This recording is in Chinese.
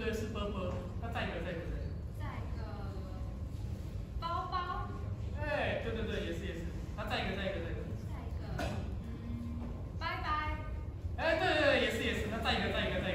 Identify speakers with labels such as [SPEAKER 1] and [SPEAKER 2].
[SPEAKER 1] 对，是波波。那再一个，再一个，再一个。
[SPEAKER 2] 再一个包包。
[SPEAKER 1] 哎，对对对，也是也是。那再一个，再一个，再一个。
[SPEAKER 2] 再一个拜拜。
[SPEAKER 1] 哎，对对对，也是也是。那再一个，再一个，再